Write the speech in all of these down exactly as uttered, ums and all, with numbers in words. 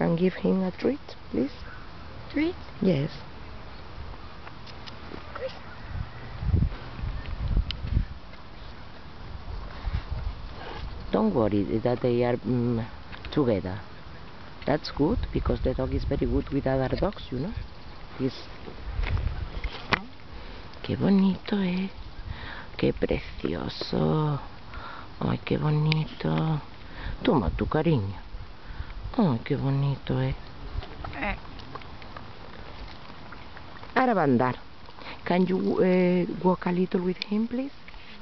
can give him a treat, please? Treat? Yes. Don't worry that they are mm, together. That's good, because the dog is very good with other dogs, you know. He's... Qué bonito, eh. Qué precioso. Ay, qué bonito. Toma tu cariño. Ay, qué bonito, eh. Eh. Ahora va a andar. Can you uh, walk a little with him, please?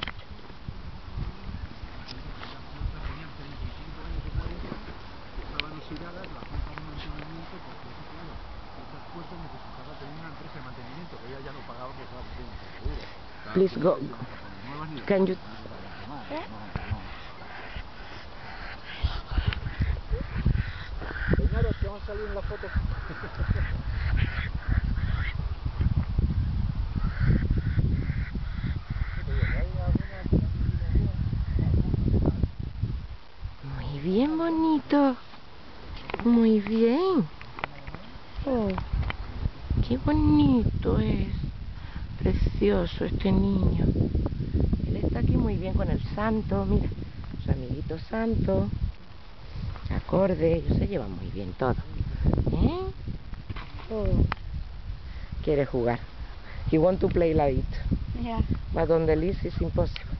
Please go. Can you? Señores, que van a salir en la foto. Muy bien, bonito. Muy bien. Oh, qué bonito es. Precioso este niño. Él está aquí muy bien con el santo, mira, su amiguito santo, acorde, ellos se llevan muy bien todo. ¿Eh? Oh. Quiere jugar. He want to play like it. Yeah. But on the list is impossible.